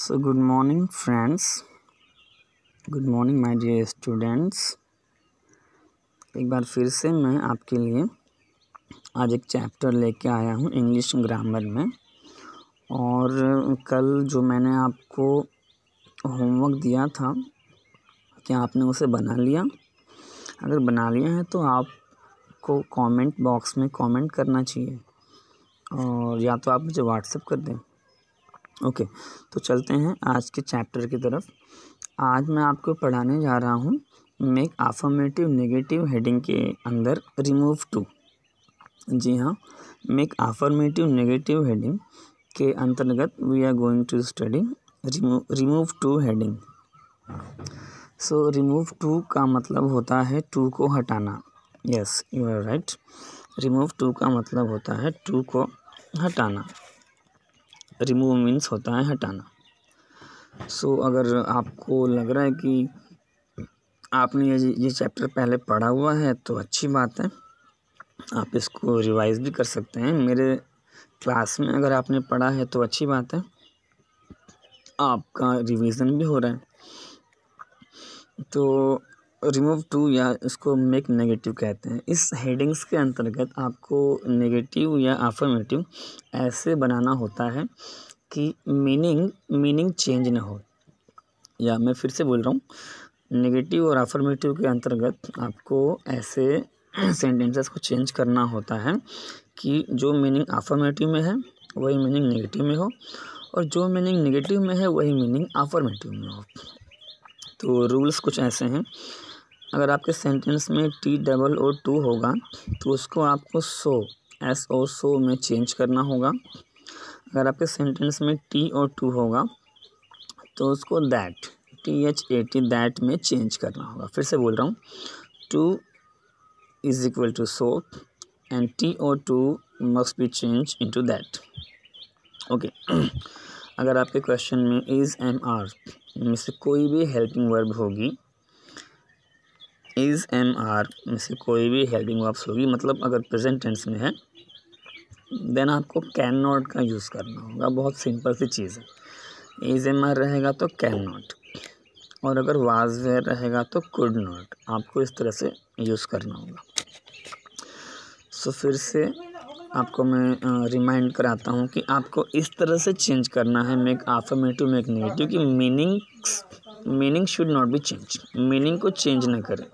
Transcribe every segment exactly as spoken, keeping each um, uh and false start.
So good morning friends, good morning my dear students। एक बार फिर से मैं आपके लिए आज एक चैप्टर लेके आया हूँ इंग्लिश ग्रामर में। और कल जो मैंने आपको होमवर्क दिया था, क्या आपने उसे बना लिया? अगर बना लिया है तो आपको कमेंट बॉक्स में कमेंट करना चाहिए, और या तो आप मुझे व्हाट्सएप कर दें। ओके okay, तो चलते हैं आज के चैप्टर की तरफ। आज मैं आपको पढ़ाने जा रहा हूँ मेक अफर्मेटिव नेगेटिव हेडिंग के अंदर रिमूव टू। जी हाँ, मेक अफर्मेटिव नेगेटिव हेडिंग के अंतर्गत we are going to study remove too heading. So remove too का मतलब होता है टू को हटाना। Yes, you are right. Remove too का मतलब होता है टू को हटाना। रिमूव मीन्स होता है हटाना। सो so, अगर आपको लग रहा है कि आपने ये ये चैप्टर पहले पढ़ा हुआ है तो अच्छी बात है, आप इसको रिवाइज भी कर सकते हैं। मेरे क्लास में अगर आपने पढ़ा है तो अच्छी बात है, आपका रिवीजन भी हो रहा है। तो रिमूव टू या इसको मेक नेगेटिव कहते हैं। इस हेडिंग्स के अंतर्गत आपको नेगेटिव या अफर्मेटिव ऐसे बनाना होता है कि मीनिंग मीनिंग चेंज ना हो। या मैं फिर से बोल रहा हूँ, नेगेटिव और अफर्मेटिव के अंतर्गत आपको ऐसे सेंटेंसेस को चेंज करना होता है कि जो मीनिंग अफर्मेटिव में है वही मीनिंग नेगेटिव में हो, और जो मीनिंग नेगेटिव में है वही मीनिंग अफर्मेटिव में हो। तो रूल्स कुछ ऐसे हैं। अगर आपके सेंटेंस में टी डबल ओ टू होगा तो उसको आपको सो एस ओ सो में चेंज करना होगा। अगर आपके सेंटेंस में टी और टू होगा तो उसको that T H A T that में चेंज करना होगा। फिर से बोल रहा हूँ, too is equal to so and T और too must be change into that. Okay. अगर आपके क्वेश्चन में इज एम आर में से कोई भी हेल्पिंग वर्ब होगी, इज एम आर में से कोई भी हेल्पिंग वर्ब्स होगी, मतलब अगर प्रेजेंट टेंस में है, देन आपको कैन नॉट का यूज़ करना होगा। बहुत सिंपल सी चीज़ है। इज एम आर रहेगा तो कैन नॉट, और अगर वाज वेयर रहेगा तो कुड नॉट। आपको इस तरह से यूज़ करना होगा। सो so, फिर से आपको मैं रिमाइंड कराता हूँ कि आपको इस तरह से चेंज करना है मेक अफर्मेटिव मेक नेगेटिव कि meaning meaning should not be change. Meaning को चेंज ना करें।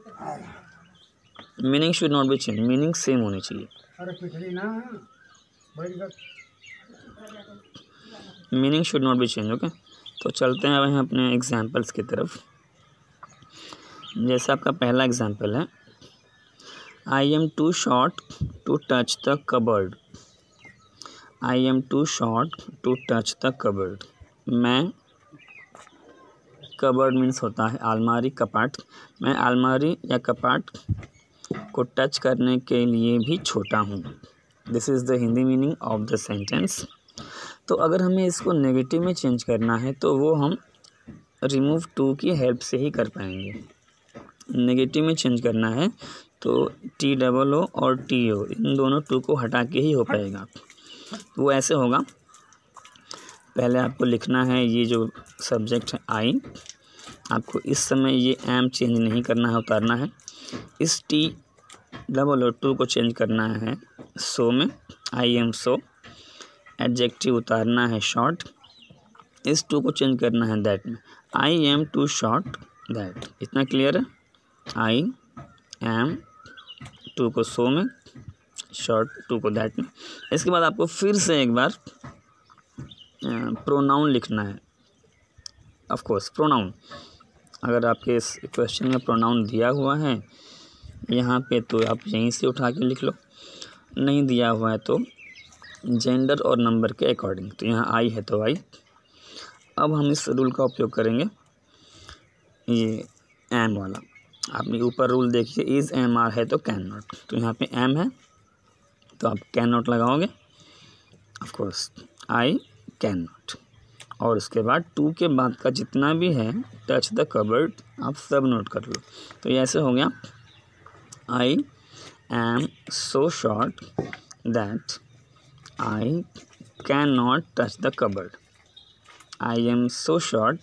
Meaning should not be change, meaning same होनी चाहिए। Meaning should not be change. Okay, तो चलते हैं अब अपने एग्जाम्पल्स की तरफ। जैसे आपका पहला एग्जाम्पल है, I am too short to touch the cupboard. I am too short to touch the cupboard. मैं, कबर्ड मीन्स होता है अलमारी, कपाट। मैं अलमारी या कपाट को टच करने के लिए भी छोटा हूँ। This is the Hindi meaning of the sentence. तो अगर हमें इसको नेगेटिव में चेंज करना है तो वो हम रिमूव टू की हेल्प से ही कर पाएंगे। नेगेटिव में चेंज करना है तो टी डबल ओ और टी ओ इन दोनों टू को हटा के ही हो पाएगा। वो ऐसे होगा, पहले आपको लिखना है ये जो सब्जेक्ट है आई, आपको इस समय ये एम चेंज नहीं करना है, उतारना है। इस टी डबल ओ टू को चेंज करना है सो में, आई एम सो। एडजेक्टिव उतारना है शॉर्ट। इस टू को चेंज करना है दैट में, I am too short that. इतना क्लियर है? आई एम टू को सो में, शॉर्ट टू को दैट में। इसके बाद आपको फिर से एक बार प्रोनाउन लिखना है। ऑफ कोर्स प्रोनाउन, अगर आपके इस क्वेश्चन में प्रोनाउन दिया हुआ है यहाँ पे तो आप यहीं से उठा के लिख लो, नहीं दिया हुआ है तो जेंडर और नंबर के अकॉर्डिंग। तो यहाँ आई है तो आई। अब हम इस रूल का उपयोग करेंगे, ये एम वाला। आपने ऊपर रूल देखिए, इज़ एम आर है तो कैन नॉट, तो यहाँ पे एम है तो आप कैन नॉट लगाओगे। Of course I can not, और उसके बाद टू के बाद का जितना भी है टच द कबर्ड आप सब नोट कर लो। तो ये ऐसे हो गया, I am so short that I can not touch the cupboard. I am so short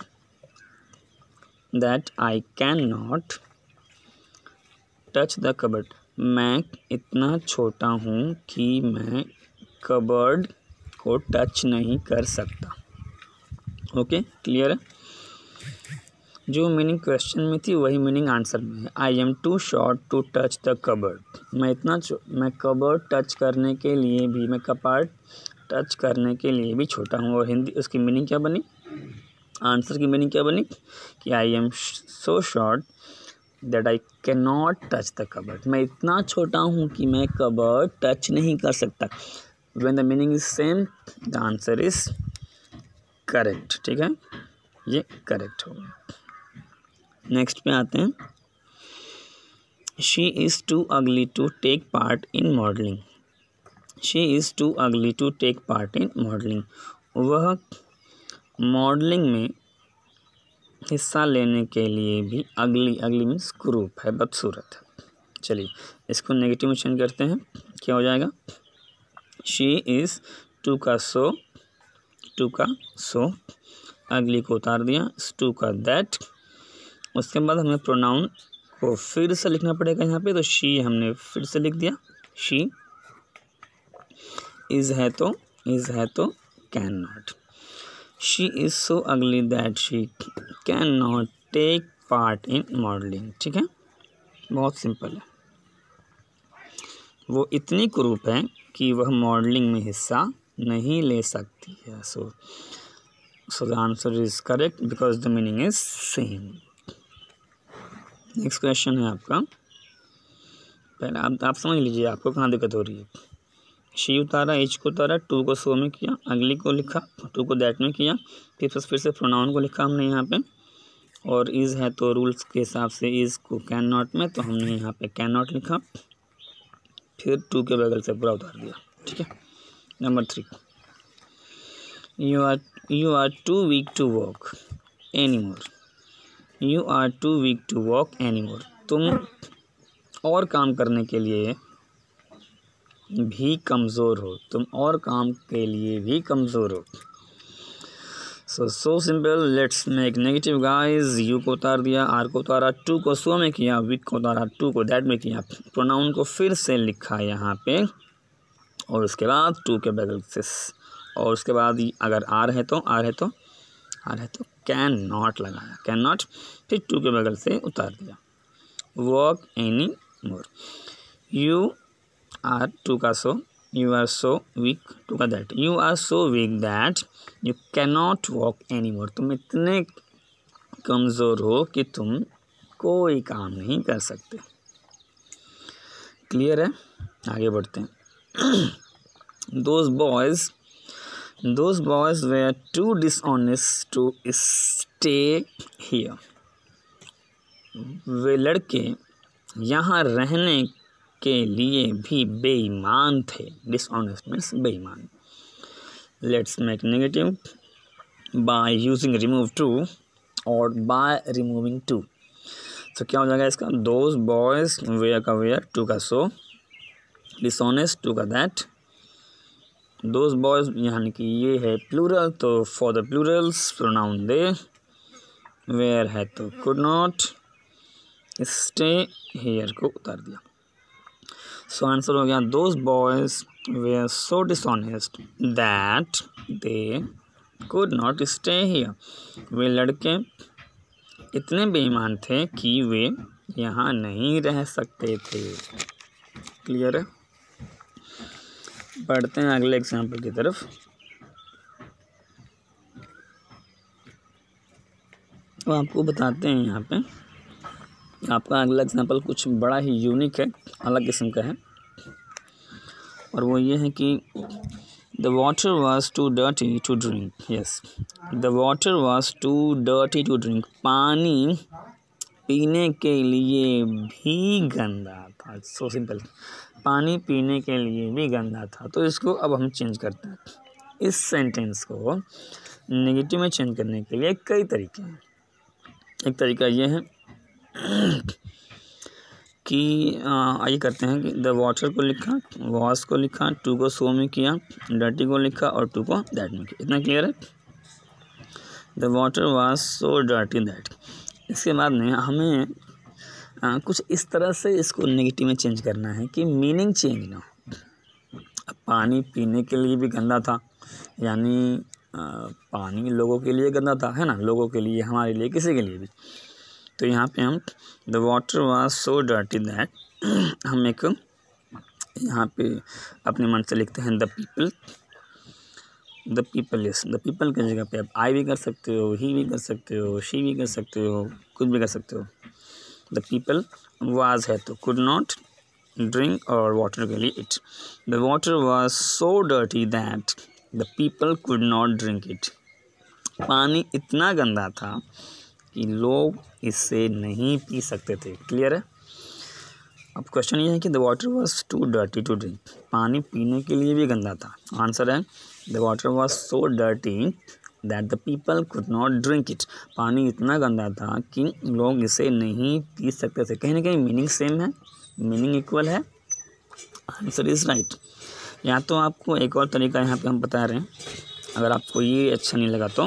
that I can not touch the cupboard. मैं इतना छोटा हूँ कि मैं कबर्ड को टच नहीं कर सकता। ओके, क्लियर है। जो मीनिंग क्वेश्चन में थी वही मीनिंग आंसर में है। I am too short to touch the cupboard. मैं इतना मैं कबर्ड टच करने के लिए भी मैं कपाट टच करने के लिए भी छोटा हूँ। और हिंदी उसकी मीनिंग क्या बनी, आंसर की मीनिंग क्या बनी कि I am so short that I can not touch the cupboard. मैं इतना छोटा हूँ कि मैं कबर्ड टच नहीं कर सकता। When the meaning is same the answer is correct. ठीक है, ये करेक्ट हो गया। नेक्स्ट पे आते हैं। She is too ugly to take part in modelling. She is too ugly to take part in modelling. वह मॉडलिंग में हिस्सा लेने के लिए भी अगली, अगली मीन्स कुरूप है, बदसूरत है। चलिए इसको नेगेटिव में चेंज करते हैं, क्या हो जाएगा। शी इज़ टू का सो, टू का सो, अगली को उतार दिया, टू का दैट। उसके बाद हमें प्रोनाउन को फिर से लिखना पड़ेगा यहाँ पे, तो शी हमने फिर से लिख दिया। शी इज़ है तो इज़ है तो can not. She is so ugly that she can not take part in modelling. ठीक है, बहुत सिंपल है। वो इतनी कुरूप है कि वह मॉडलिंग में हिस्सा नहीं ले सकती है। So so the answer is correct because the meaning is same. Next question है आपका। पहले आप आप समझ लीजिए आपको कहाँ दिक्कत हो रही है। शी उतारा, एच को उतारा, टू को सो में किया, अगली को लिखा, टू को दैट में किया, फिर फिर से प्रोनाउन को लिखा हमने यहाँ पे। और इज़ है तो रूल्स के हिसाब से इज़ को कैन नॉट में, तो हमने यहाँ पे कैन नॉट लिखा, फिर टू के बगल से पूरा उतार दिया। ठीक है, number three. You are you are too weak to walk any more. You are too weak to walk any more. तुम और काम करने के लिए भी कमज़ोर हो, तुम और काम के लिए भी कमज़ोर हो। So so simple. Let's make negative guys. You को उतार दिया, आर को उतारा, टू को सो में किया, वीक को उतारा, टू को दैट में किया, प्रोनाउन को फिर से लिखा यहाँ पे, और उसके बाद टू के बगल से, और उसके बाद अगर आर है तो आर है तो आर है तो कैन नॉट लगाया, कैन नॉट, फिर टू के बगल से उतार दिया। Walk any more. You are too का so, you are so weak, too का that, you are so weak that you can not walk any more. तुम इतने कमज़ोर हो कि तुम कोई काम नहीं कर सकते। क्लियर है, आगे बढ़ते हैं। Those boys those boys were too dishonest to stay here. वे लड़के यहाँ रहने के लिए भी बेईमान थे। डिसऑनेस्ट मीन्स बेईमान। Let's make negative by using remove too और बाय रिमूविंग टू। तो क्या हो जाएगा इसका, दोज बॉयज़, वेयर का वेयर, टू का सो, डिसऑनेस्ट, टू का दैट। दोज बॉयज़ यानी कि ये है प्लूरल, तो for the plurals pronoun they, were है तो कुड नॉट, स्टे हियर को उतार दिया। सो so, आंसर हो गया those boys were so dishonest that they could not stay here. वे लड़के इतने बेईमान थे कि वे यहाँ नहीं रह सकते थे। क्लियर है, पढ़ते हैं अगले एग्जाम्पल की तरफ। तो आपको बताते हैं यहाँ पे, आपका अगला एग्जाम्पल कुछ बड़ा ही यूनिक है, अलग किस्म का है, और वो ये है कि the water was too dirty to drink. Yes, the water was too dirty to drink. पानी पीने के लिए भी गंदा था। सो सिंपल, पानी पीने के लिए भी गंदा था। तो इसको अब हम चेंज करते हैं। इस सेंटेंस को नेगेटिव में चेंज करने के लिए कई तरीके हैं। एक तरीका ये है कि आइए करते हैं कि द वाटर को लिखा, वॉश को लिखा, टू को सो में किया, डर्टी को लिखा और टू को दैट में किया। इतना क्लियर है। The water was so dirty that. इसके बाद में हमें आ, कुछ इस तरह से इसको नेगेटिव में चेंज करना है कि मीनिंग चेंज ना हो। अब पानी पीने के लिए भी गंदा था, यानी आ, पानी लोगों के लिए गंदा था, है ना, लोगों के लिए, हमारे लिए, किसी के लिए भी। तो यहाँ पे हम the water was so dirty that हम एक यहाँ पे अपने मन से लिखते हैं द पीपल। द पीपल इस द पीपल की जगह पे आप आई भी कर सकते हो, ही भी कर सकते हो, शी भी कर सकते हो, कुछ भी कर सकते हो। द पीपल वाज है तो कुड नॉट ड्रिंक और वाटर के लिए it. The water was so dirty that the people could not drink it. पानी इतना गंदा था कि लोग इसे नहीं पी सकते थे। क्लियर है? अब क्वेश्चन ये है कि the water was too dirty to drink. पानी पीने के लिए भी गंदा था। आंसर है the water was so dirty that the people could not drink it. पानी इतना गंदा था कि लोग इसे नहीं पी सकते थे। कहीं ना कहीं मीनिंग सेम है, मीनिंग इक्वल है। Answer is right. या तो आपको एक और तरीका यहाँ पे हम बता रहे हैं, अगर आपको ये अच्छा नहीं लगा तो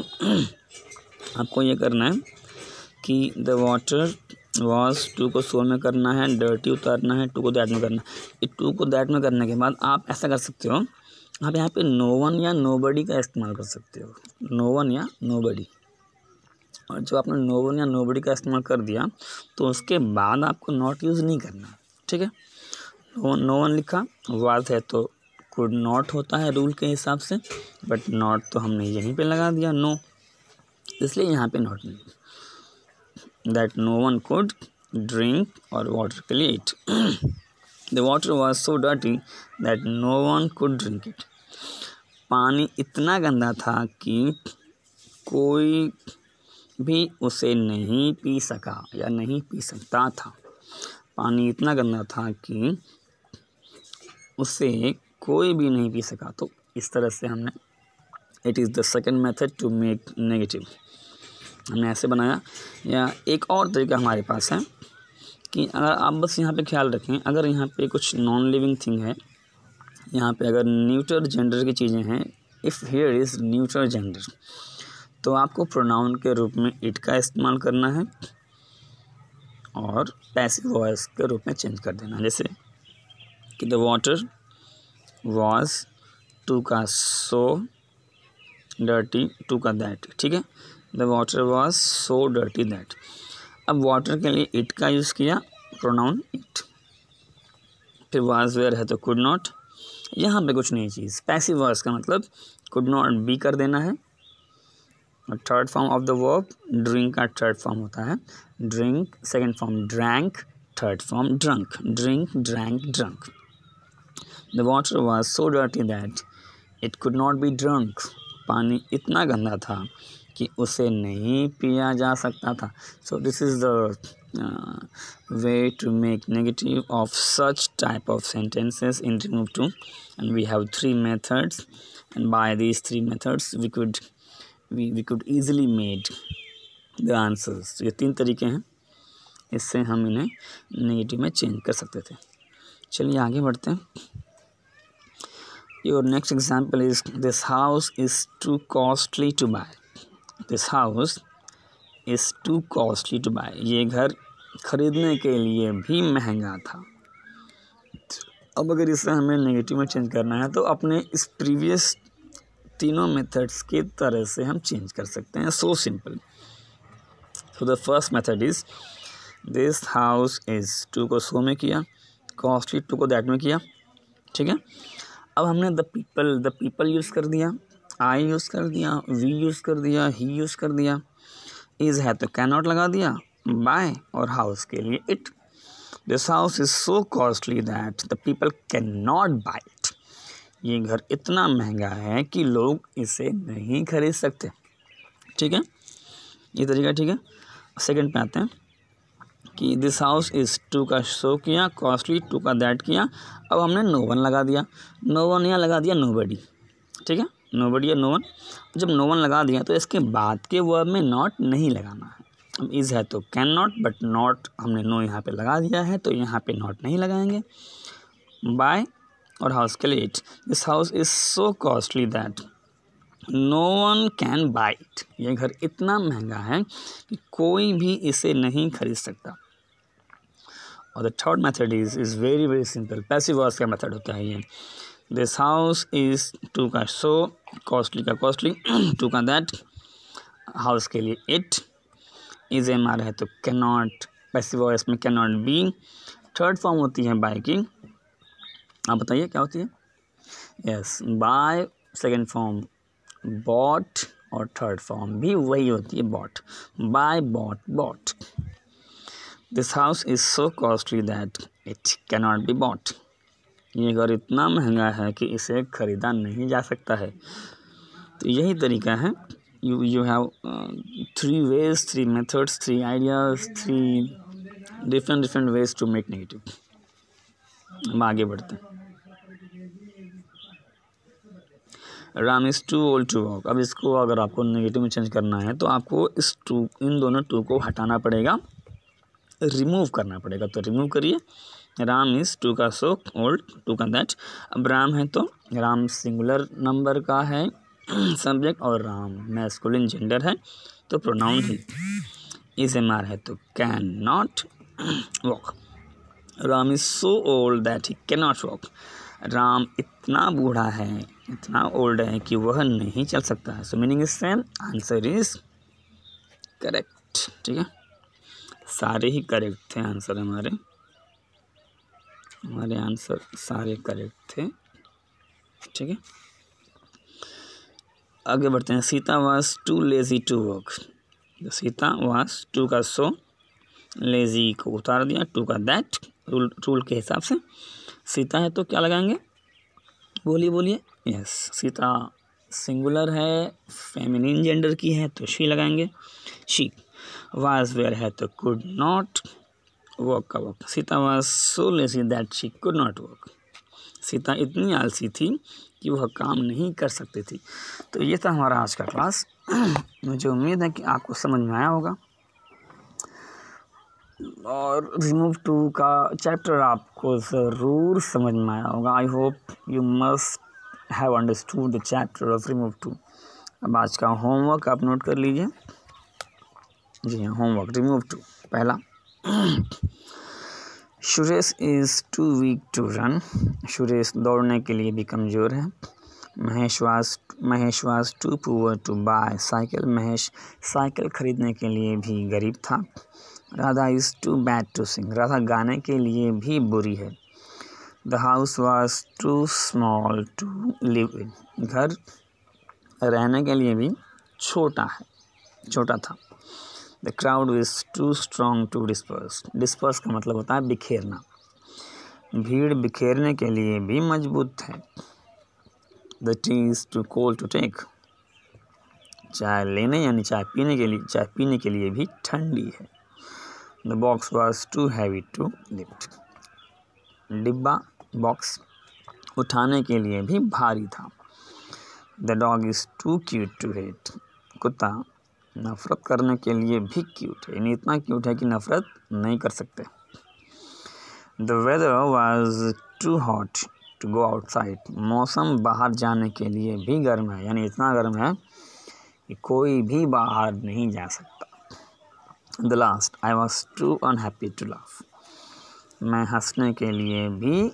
आपको ये करना है कि द वाटर वॉज टू को सो में करना है, डर्टी उतारना है, टू को दैट में करना है। टू को दैट में करने के बाद आप ऐसा कर सकते हो, आप यहाँ पे नो वन या नो बडी का इस्तेमाल कर सकते हो। नो वन या नो बडी, और जब आपने नो वन या नो बडी का इस्तेमाल कर दिया तो उसके बाद आपको नॉट यूज़ नहीं करना। ठीक है? नो नो वन लिखा, वाज है तो कुड नॉट होता है रूल के हिसाब से, बट नॉट तो हमने यहीं पे लगा दिया नो, इसलिए यहाँ पे नॉट नहीं। That no one could drink और वाटर के लिए it. The water was so dirty that no one could drink it. पानी इतना गंदा था कि कोई भी उसे नहीं पी सका या नहीं पी सकता था। पानी इतना गंदा था कि उसे कोई भी नहीं पी सका। तो इस तरह से हमने it is the second method to make negative, हमने ऐसे बनाया। या एक और तरीका हमारे पास है कि अगर आप बस यहाँ पे ख्याल रखें, अगर यहाँ पे कुछ नॉन लिविंग थिंग है, यहाँ पे अगर न्यूटर जेंडर की चीज़ें हैं, if here is neuter gender, तो आपको प्रोनाउन के रूप में इट का इस्तेमाल करना है और पैसिव वॉइस के रूप में चेंज कर देना। जैसे कि द वाटर वॉज, टू का सो, डर्टी, टू का दैट। ठीक है? The water was so dirty that. अब वाटर के लिए इट का यूज़ किया, प्रोनाउन इट। फिर वाज वेयर है तो कुड नॉट, यहाँ पे कुछ नई चीज़। पैसिव वॉइस का मतलब कुड नॉट बी कर देना है। और third form of the verb drink का थर्ड फॉर्म होता है drink, second form drank, third form drunk. Drink, drank, drunk. The water was so dirty that it could not be drunk. पानी इतना गंदा था कि उसे नहीं पिया जा सकता था। So this is the way to make negative of such type of sentences in remove to, and we have three methods, and by these three methods we could we, we could easily made the answers. तो ये तीन तरीके हैं, इससे हम इन्हें negative में change कर सकते थे। चलिए आगे बढ़ते हैं। Your next example is this house is too costly to buy. This house is too costly to buy. ये घर खरीदने के लिए भी महंगा था। अब अगर इसे हमें नेगेटिव में चेंज करना है तो अपने इस प्रीवियस तीनों मेथड्स की तरह से हम चेंज कर सकते हैं। So simple. So the first method is this house is, too को सो में किया, कॉस्टली टू को दैट में किया। ठीक है? अब हमने the people the people use कर दिया, आई यूज़ कर दिया, वी यूज़ कर दिया, ही यूज़ कर दिया। इज़ है तो कैन नॉट लगा दिया, बाय और हाउस के लिए it. This house is so costly that the people can not buy it. ये घर इतना महंगा है कि लोग इसे नहीं खरीद सकते। ठीक है? ये तरीका ठीक है। सेकंड पे आते हैं कि दिस हाउस इज़, टू का शो किया, कॉस्टली टू का दैट किया। अब हमने नो वन लगा दिया, नो वन यहाँ लगा दिया नो बडी। ठीक है? नो बडी या नो वन। जब नो वन लगा दिया तो इसके बाद के वर्ब में नॉट नहीं लगाना है। अब इज़ है तो कैन नॉट, बट नॉट हमने नो यहाँ पे लगा दिया है तो यहाँ पे नॉट नहीं लगाएंगे। बाय और हाउस के लिए it. This house is so costly that no one can buy it, ये घर इतना महंगा है कि कोई भी इसे नहीं खरीद सकता। और the third method is is very very simple, passive voice का मेथड होता है ये। दिस हाउस इज़, टू का सो, कॉस्टली का कॉस्टली, टू का दैट, हाउस के लिए इट, इज एम आर है तो कैन नॉट, पैसिव वॉइस में can not be. Third form होती है बाय की, आप बताइए क्या होती है? Yes, buy. Second form bought, और थर्ड फॉर्म भी वही होती है bought, buy, bought, bought. This house is so costly that it can not be bought, ये घर इतना महंगा है कि इसे खरीदा नहीं जा सकता है। तो यही तरीका है, you you have three ways, three methods, three ideas, three different different ways to make negative. हम आगे बढ़ते हैं। Ram is too old to walk, अब इसको अगर आपको नेगेटिव में चेंज करना है तो आपको इस टू, इन दोनों टू को हटाना पड़ेगा, रिमूव करना पड़ेगा। तो रिमूव करिए, राम इज़, टू का सो, ओल्ड, टू का दैट। अब राम है तो राम सिंगुलर नंबर का है सब्जेक्ट, और राम मैस्कुलिन जेंडर है तो pronoun he. Is am are है तो can not walk. Ram is so old that he can not walk, Ram इतना बूढ़ा है, इतना ओल्ड है कि वह नहीं चल सकता है। So meaning is same, answer is correct. ठीक है, सारे ही करेक्ट थे आंसर, हमारे हमारे आंसर सारे करेक्ट थे। ठीक है, आगे बढ़ते हैं। Sita was too lazy to walk, Sita was, too का सो, लेजी को उतार दिया, टू का दैट, रूल रूल के हिसाब से। सीता है तो क्या लगाएंगे, बोलिए बोलिए। यस, सीता सिंगुलर है, फेमिनिन जेंडर की है तो शी लगाएंगे, शी। वाज वेयर है तो कुड नॉट, वॉक का walk. Sita was so lazy that she could not walk, Sita इतनी आलसी थी कि वह काम नहीं कर सकती थी। तो ये था हमारा आज का क्लास। मुझे उम्मीद है कि आपको समझ में आया होगा, और रिमूव टू का चैप्टर आपको ज़रूर समझ में आया होगा। I hope you must have understood the chapter of remove too. अब आज का होमवर्क आप नोट कर लीजिए। जी हाँ, होमवर्क रिमूव टू। पहला, Suresh is too weak to run, Suresh दौड़ने के लिए भी कमज़ोर है। Mahesh was Mahesh was too poor to buy cycle, Mahesh cycle खरीदने के लिए भी गरीब था। Radha is too bad to sing, Radha गाने के लिए भी बुरी है। The house was too small to live in, घर रहने के लिए भी छोटा है, छोटा था। The crowd is too strong to disperse, disperse का मतलब होता है बिखेरना, भीड़ बिखेरने के लिए भी मजबूत है। The tea is too cold to take, चाय लेने यानी चाय पीने के लिए चाय पीने के लिए भी ठंडी है। The box was too heavy to lift, डिब्बा बॉक्स उठाने के लिए भी भारी था। The dog is too cute to hate, कुत्ता नफ़रत करने के लिए भी क्यूट है, यानी इतना क्यूट है कि नफ़रत नहीं कर सकते। The weather was too hot to go outside, मौसम बाहर जाने के लिए भी गर्म है, यानी इतना गर्म है कि कोई भी बाहर नहीं जा सकता। The last, I was too unhappy to laugh, मैं हंसने के लिए भी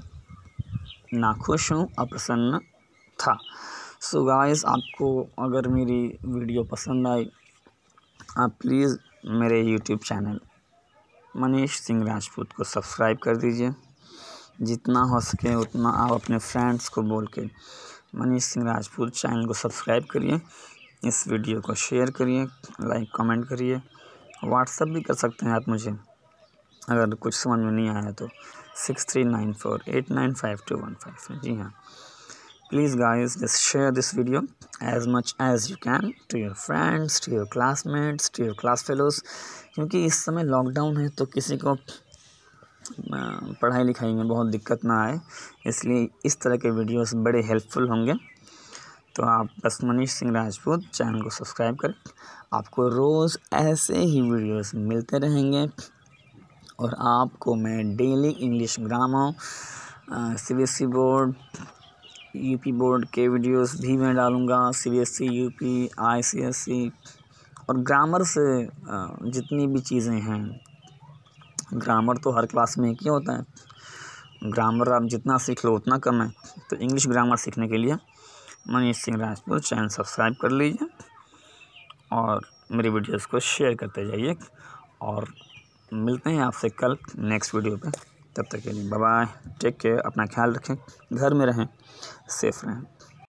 नाखुश हूँ, अप्रसन्न था। सो गाइस, आपको अगर मेरी वीडियो पसंद आई, आप प्लीज़ मेरे यूट्यूब चैनल मनीष सिंह राजपूत को सब्सक्राइब कर दीजिए। जितना हो सके उतना आप अपने फ्रेंड्स को बोल के मनीष सिंह राजपूत चैनल को सब्सक्राइब करिए। इस वीडियो को शेयर करिए, लाइक कमेंट करिए, व्हाट्सएप भी कर सकते हैं आप मुझे, अगर कुछ समझ में नहीं आया तो six three nine four eight nine five two one five. जी हाँ, please guys, just share this video as much as you can to your friends, to your classmates, to your class fellows, क्योंकि इस समय lockdown है तो किसी को पढ़ाई लिखाई में बहुत दिक्कत ना आए, इसलिए इस तरह के वीडियोस बड़े हेल्पफुल होंगे। तो आप बस मनीष सिंह राजपूत चैनल को सब्सक्राइब करें, आपको रोज़ ऐसे ही वीडियोस मिलते रहेंगे, और आपको मैं daily English grammar, C B S E board, UP board के वीडियोस भी मैं डालूँगा, सीबीएसई, यूपी, आईसीएसई और ग्रामर से जितनी भी चीज़ें हैं। ग्रामर तो हर क्लास में एक ही होता है। ग्रामर आप जितना सीख लो उतना कम है। तो इंग्लिश ग्रामर सीखने के लिए मनीष सिंह राजपूत चैनल सब्सक्राइब कर लीजिए और मेरी वीडियोस को शेयर करते जाइए। और मिलते हैं आपसे कल नेक्स्ट वीडियो पे। तब तक के लिए बाय बाय, टेक केयर, अपना ख्याल रखें, घर में रहें, सेफ रहें।